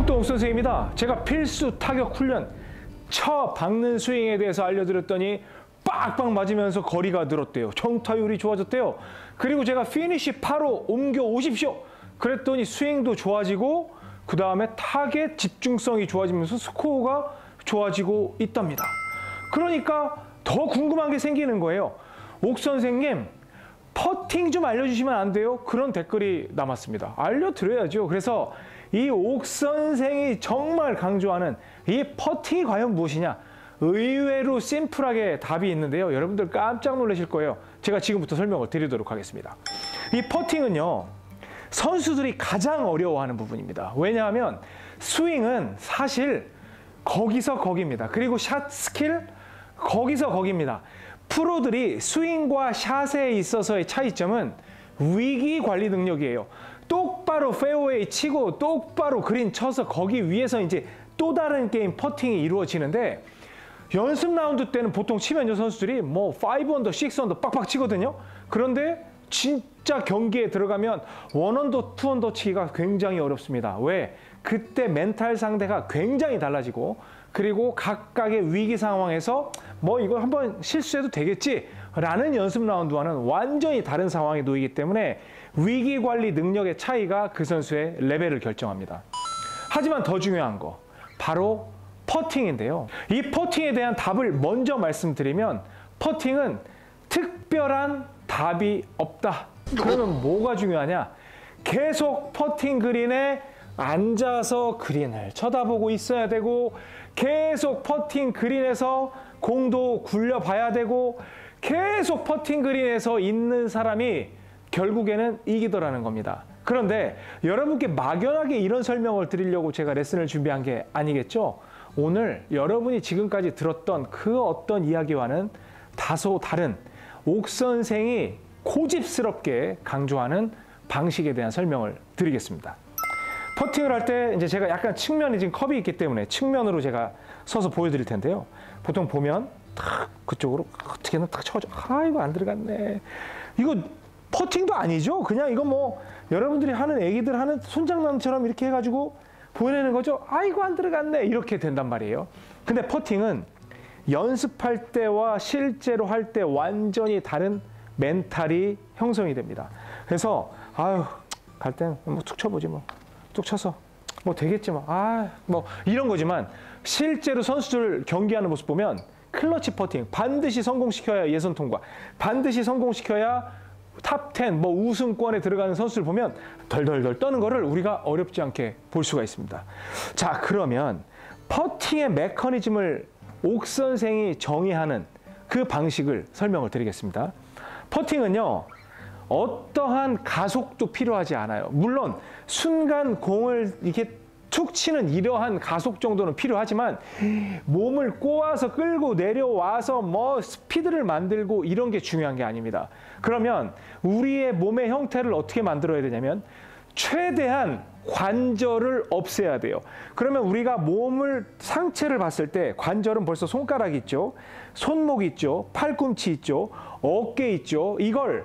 또 옥선생입니다. 제가 필수 타격 훈련 쳐 박는 스윙에 대해서 알려드렸더니 빡빡 맞으면서 거리가 늘었대요. 정타율이 좋아졌대요. 그리고 제가 피니시 8호 옮겨 오십시오. 그랬더니 스윙도 좋아지고 그 다음에 타겟 집중성이 좋아지면서 스코어가 좋아지고 있답니다. 그러니까 더 궁금한 게 생기는 거예요. 옥선생님, 퍼팅 좀 알려주시면 안 돼요? 그런 댓글이 남았습니다. 알려드려야죠. 그래서 이 옥선생이 정말 강조하는 이 퍼팅이 과연 무엇이냐? 의외로 심플하게 답이 있는데요. 여러분들 깜짝 놀라실 거예요. 제가 지금부터 설명을 드리도록 하겠습니다. 이 퍼팅은요, 선수들이 가장 어려워하는 부분입니다. 왜냐하면 스윙은 사실 거기서 거기입니다. 그리고 샷 스킬 거기서 거기입니다. 프로들이 스윙과 샷에 있어서의 차이점은 위기 관리 능력이에요. 똑바로 페어웨이 치고 똑바로 그린 쳐서 거기 위에서 이제 또 다른 게임 퍼팅이 이루어지는데, 연습 라운드 때는 보통 치면요, 선수들이 뭐 5언더, 6언더 빡빡 치거든요. 그런데 진짜 경기에 들어가면 1언더, 2언더 치기가 굉장히 어렵습니다. 왜? 그때 멘탈 상대가 굉장히 달라지고, 그리고 각각의 위기 상황에서 뭐 이거 한번 실수해도 되겠지 라는 연습 라운드와는 완전히 다른 상황에 놓이기 때문에 위기 관리 능력의 차이가 그 선수의 레벨을 결정합니다. 하지만 더 중요한 거, 바로 퍼팅인데요. 이 퍼팅에 대한 답을 먼저 말씀드리면, 퍼팅은 특별한 답이 없다. 그러면 뭐가 중요하냐? 계속 퍼팅 그린에 앉아서 그린을 쳐다보고 있어야 되고, 계속 퍼팅 그린에서 공도 굴려봐야 되고, 계속 퍼팅 그린에서 있는 사람이 결국에는 이기더라는 겁니다. 그런데 여러분께 막연하게 이런 설명을 드리려고 제가 레슨을 준비한 게 아니겠죠? 오늘 여러분이 지금까지 들었던 그 어떤 이야기와는 다소 다른 옥선생이 고집스럽게 강조하는 방식에 대한 설명을 드리겠습니다. 퍼팅을 할 때 이제 제가 약간 측면이 지금 컵이 있기 때문에 측면으로 제가 서서 보여드릴 텐데요. 보통 보면 탁 그쪽으로 어떻게든 탁 쳐줘. 아, 이거 안 들어갔네. 이거 퍼팅도 아니죠. 그냥 이거 뭐 여러분들이 하는, 애기들 하는 손장난처럼 이렇게 해가지고 보내는 거죠. 아, 이거 안 들어갔네. 이렇게 된단 말이에요. 근데 퍼팅은 연습할 때와 실제로 할 때 완전히 다른 멘탈이 형성이 됩니다. 그래서 아유, 갈 땐 뭐 툭 쳐보지 뭐. 툭 쳐서 뭐 되겠지 뭐. 아, 뭐 이런 거지만 실제로 선수들 경기하는 모습 보면 클러치 퍼팅 반드시 성공시켜야 예선 통과, 반드시 성공시켜야 탑 10, 뭐 우승권에 들어가는 선수들 보면 덜덜덜 떠는 거를 우리가 어렵지 않게 볼 수가 있습니다. 자, 그러면 퍼팅의 메커니즘을 옥선생이 정의하는 그 방식을 설명을 드리겠습니다. 퍼팅은요, 어떠한 가속도 필요하지 않아요. 물론 순간 공을 이렇게 툭 치는 이러한 가속 정도는 필요하지만, 몸을 꼬아서 끌고 내려와서 뭐 스피드를 만들고 이런 게 중요한 게 아닙니다. 그러면 우리의 몸의 형태를 어떻게 만들어야 되냐면, 최대한 관절을 없애야 돼요. 그러면 우리가 몸을, 상체를 봤을 때 관절은 벌써 손가락 있죠, 손목 있죠, 팔꿈치 있죠, 어깨 있죠. 이걸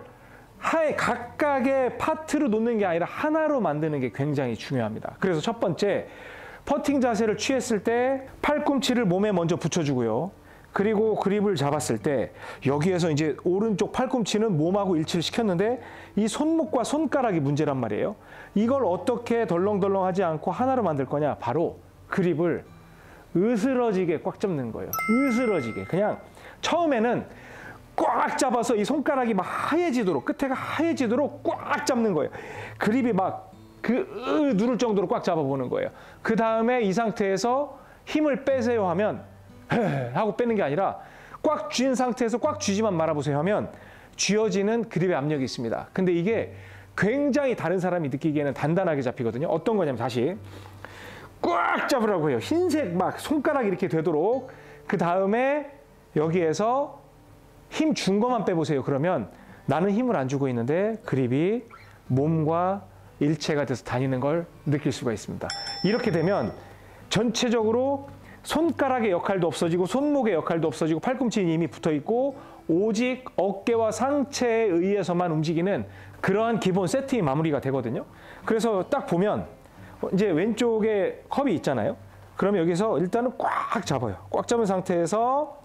각각의 파트로 놓는 게 아니라 하나로 만드는 게 굉장히 중요합니다. 그래서 첫 번째, 퍼팅 자세를 취했을 때 팔꿈치를 몸에 먼저 붙여주고요. 그리고 그립을 잡았을 때 여기에서 이제 오른쪽 팔꿈치는 몸하고 일치를 시켰는데 이 손목과 손가락이 문제란 말이에요. 이걸 어떻게 덜렁덜렁하지 않고 하나로 만들 거냐? 바로 그립을 으스러지게 꽉 잡는 거예요. 으스러지게. 그냥 처음에는 꽉 잡아서 이 손가락이 막 하얘지도록, 끝에가 하얘지도록 꽉 잡는 거예요. 그립이 막 누를 정도로 꽉 잡아보는 거예요. 그 다음에 이 상태에서 힘을 빼세요 하면 하고 빼는 게 아니라 꽉 쥐은 상태에서 꽉 쥐지만 말아보세요 하면 쥐어지는 그립의 압력이 있습니다. 근데 이게 굉장히 다른 사람이 느끼기에는 단단하게 잡히거든요. 어떤 거냐면, 다시 꽉 잡으라고 해요. 흰색 막 손가락이 이렇게 되도록. 그 다음에 여기에서 힘 준 것만 빼보세요. 그러면 나는 힘을 안 주고 있는데 그립이 몸과 일체가 돼서 다니는 걸 느낄 수가 있습니다. 이렇게 되면 전체적으로 손가락의 역할도 없어지고 손목의 역할도 없어지고 팔꿈치에 힘이 붙어있고 오직 어깨와 상체에 의해서만 움직이는 그러한 기본 세팅이 마무리가 되거든요. 그래서 딱 보면 이제 왼쪽에 컵이 있잖아요. 그러면 여기서 일단은 꽉 잡아요. 꽉 잡은 상태에서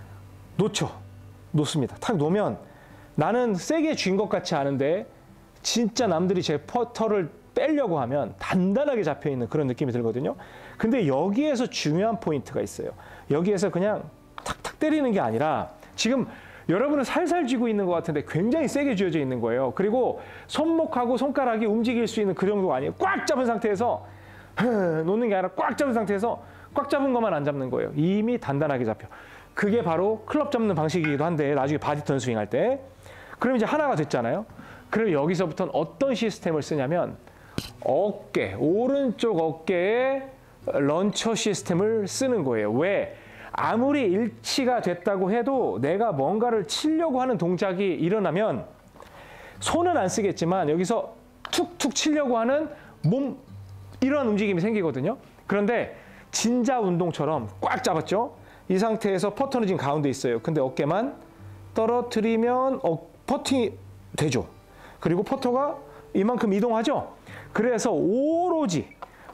놓습니다. 탁 놓으면 나는 세게 쥔 것 같지 않은데 진짜 남들이 제 퍼터를 빼려고 하면 단단하게 잡혀있는 그런 느낌이 들거든요. 근데 여기에서 중요한 포인트가 있어요. 여기에서 그냥 탁탁 때리는 게 아니라 지금 여러분은 살살 쥐고 있는 것 같은데 굉장히 세게 쥐어져 있는 거예요. 그리고 손목하고 손가락이 움직일 수 있는 그 정도가 아니에요. 꽉 잡은 상태에서 놓는 게 아니라 꽉 잡은 상태에서 꽉 잡은 것만 안 잡는 거예요. 이미 단단하게 잡혀. 그게 바로 클럽 잡는 방식이기도 한데 나중에 바디턴 스윙 할 때. 그럼 이제 하나가 됐잖아요. 그럼 여기서부터는 어떤 시스템을 쓰냐면 어깨, 오른쪽 어깨에 런처 시스템을 쓰는 거예요. 왜? 아무리 일치가 됐다고 해도 내가 뭔가를 치려고 하는 동작이 일어나면 손은 안 쓰겠지만 여기서 툭툭 치려고 하는 몸 이런 움직임이 생기거든요. 그런데 진자 운동처럼 꽉 잡았죠. 이 상태에서 퍼터는 지금 가운데 있어요. 근데 어깨만 떨어뜨리면 퍼팅이 되죠. 그리고 퍼터가 이만큼 이동하죠. 그래서 오로지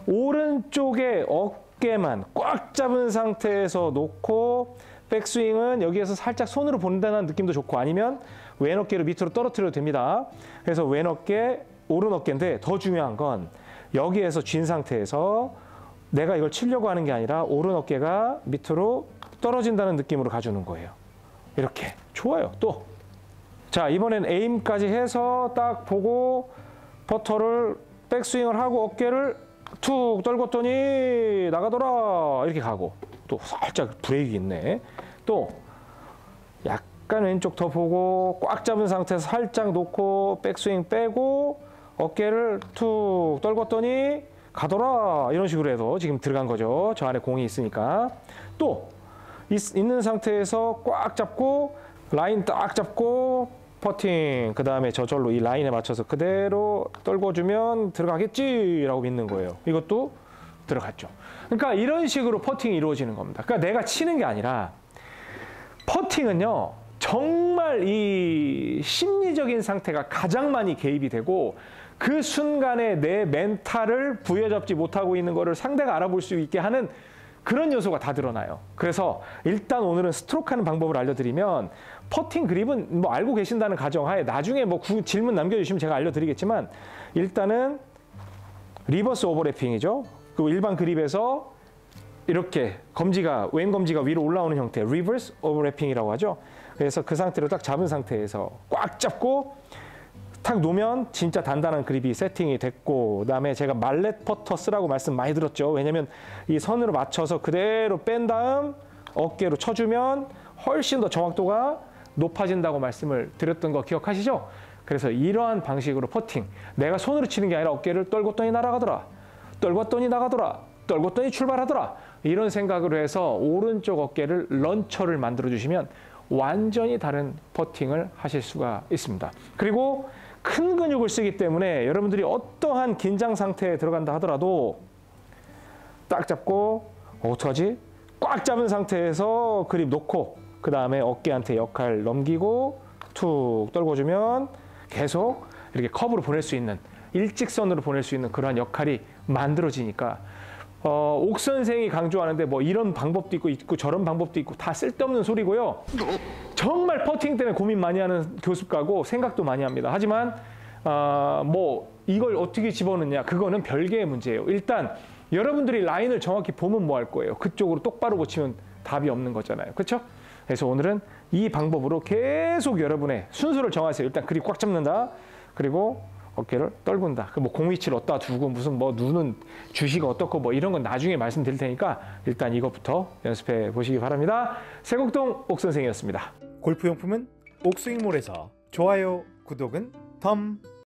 오른쪽에 어깨만 꽉 잡은 상태에서 놓고 백스윙은 여기에서 살짝 손으로 본다는 느낌도 좋고 아니면 왼 어깨를 밑으로 떨어뜨려도 됩니다. 그래서 왼 어깨, 오른 어깨인데 더 중요한 건 여기에서 쥔 상태에서 내가 이걸 치려고 하는 게 아니라 오른 어깨가 밑으로 떨어진다는 느낌으로 가주는 거예요. 이렇게. 좋아요. 또. 자, 이번엔 에임까지 해서 딱 보고 퍼터를 백스윙을 하고 어깨를 툭 떨궜더니 나가더라. 이렇게 가고. 또 살짝 브레이크 있네. 또 약간 왼쪽 더 보고 꽉 잡은 상태에서 살짝 놓고 백스윙 빼고 어깨를 툭 떨궜더니 가더라. 이런 식으로 해서 지금 들어간 거죠. 저 안에 공이 있으니까. 또 있는 상태에서 꽉 잡고 라인 딱 잡고 퍼팅. 그 다음에 저절로 이 라인에 맞춰서 그대로 떨궈주면 들어가겠지라고 믿는 거예요. 이것도 들어갔죠. 그러니까 이런 식으로 퍼팅이 이루어지는 겁니다. 그러니까 내가 치는 게 아니라 퍼팅은요. 정말 이 심리적인 상태가 가장 많이 개입이 되고 그 순간에 내 멘탈을 부여잡지 못하고 있는 거를 상대가 알아볼 수 있게 하는 그런 요소가 다 드러나요. 그래서 일단 오늘은 스트로크 하는 방법을 알려드리면 퍼팅 그립은 뭐 알고 계신다는 가정하에 나중에 뭐 질문 남겨주시면 제가 알려드리겠지만 일단은 리버스 오버래핑이죠. 그 일반 그립에서 이렇게 검지가 왼 검지가 위로 올라오는 형태 리버스 오버래핑이라고 하죠. 그래서 그 상태로 딱 잡은 상태에서 꽉 잡고 탁 놓으면 진짜 단단한 그립이 세팅이 됐고 그다음에 제가 말렛 퍼터 쓰라고 말씀 많이 들었죠. 왜냐면 이 선으로 맞춰서 그대로 뺀 다음 어깨로 쳐주면 훨씬 더 정확도가 높아진다고 말씀을 드렸던 거 기억하시죠? 그래서 이러한 방식으로 퍼팅 내가 손으로 치는 게 아니라 어깨를 떨궜더니 날아가더라. 떨궜더니 나가더라. 떨궜더니 출발하더라. 이런 생각으로 해서 오른쪽 어깨를 런처를 만들어 주시면 완전히 다른 퍼팅을 하실 수가 있습니다. 그리고 큰 근육을 쓰기 때문에 여러분들이 어떠한 긴장 상태에 들어간다 하더라도 딱 잡고 어떡하지? 꽉 잡은 상태에서 그립 놓고 그 다음에 어깨한테 역할 넘기고 툭 떨궈주면 계속 이렇게 컵으로 보낼 수 있는 일직선으로 보낼 수 있는 그러한 역할이 만들어지니까 옥 선생이 강조하는데 뭐 이런 방법도 있고 저런 방법도 있고 다 쓸데없는 소리고요. 정말 퍼팅 때문에 고민 많이 하는 교습가고 생각도 많이 합니다. 하지만 뭐 이걸 어떻게 집어넣냐 그거는 별개의 문제예요. 일단 여러분들이 라인을 정확히 보면 뭐 할 거예요. 그쪽으로 똑바로 고치면 답이 없는 거잖아요. 그렇죠? 그래서 오늘은 이 방법으로 계속 여러분의 순서를 정하세요. 일단 그립 꽉 잡는다. 그리고 어깨를 떨군다. 그 뭐 공 위치를 어디다 두고 무슨 뭐 눈은 주시가 어떻고 뭐 이런 건 나중에 말씀드릴 테니까 일단 이것부터 연습해 보시기 바랍니다. 세곡동 옥선생이었습니다. 골프용품은 옥스윙몰에서 좋아요, 구독은 덤.